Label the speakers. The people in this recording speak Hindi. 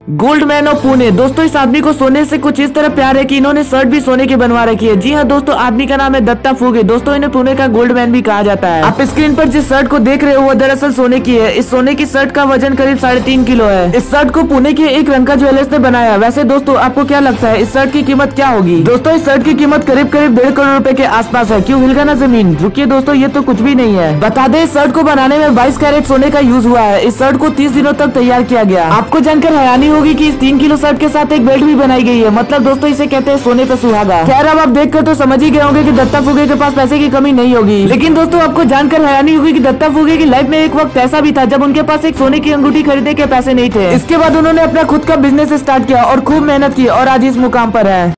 Speaker 1: Goldman of Pune. दोस्तों इस आदमी को सोने से कुछ इस तरह प्यार है कि इन्होंने शर्ट भी सोने की बनवा रखी है। जी हाँ दोस्तों, आदमी का नाम है दत्ता फुगे। दोस्तों इन्हें पुणे का गोल्डमैन भी कहा जाता है। आप स्क्रीन पर जिस शर्ट को देख रहे हो वो दरअसल सोने की है। इस सोने की शर्ट का वजन करीब 3.5 किलो है। इस शर्ट को पुणे के एक रंका ज्वेलर्स ने बनाया। वैसे दोस्तों आपको क्या लगता है इस शर्ट की कीमत क्या होगी? दोस्तों इस शर्ट की कीमत करीब 1.5 करोड़ रुपए के आसपास है। क्यों हिलगा ना जमीन? रुकिए दोस्तों, ये तो कुछ भी नहीं है। बता दें इस शर्ट को बनाने में 22 कैरेट सोने का यूज हुआ है। इस शर्ट को 30 दिनों तक तैयार किया गया। आपको जानकर हैरानी होगी कि इस 3 किलो शर्ट के साथ एक बेल्ट भी बनाई गई है। मतलब दोस्तों इसे कहते हैं सोने पे सुहागा। खैर अब आप देखकर तो समझ ही गए होंगे कि दत्ता फुगे के पास पैसे की कमी नहीं होगी। लेकिन दोस्तों आपको जानकर हैरानी होगी कि दत्ता फुगे की लाइफ में एक वक्त ऐसा भी था जब उनके पास एक सोने की अंगूठी खरीदने के पैसे नहीं थे। इसके बाद उन्होंने अपना खुद का बिजनेस स्टार्ट किया और खूब मेहनत की और आज इस मुकाम पर है।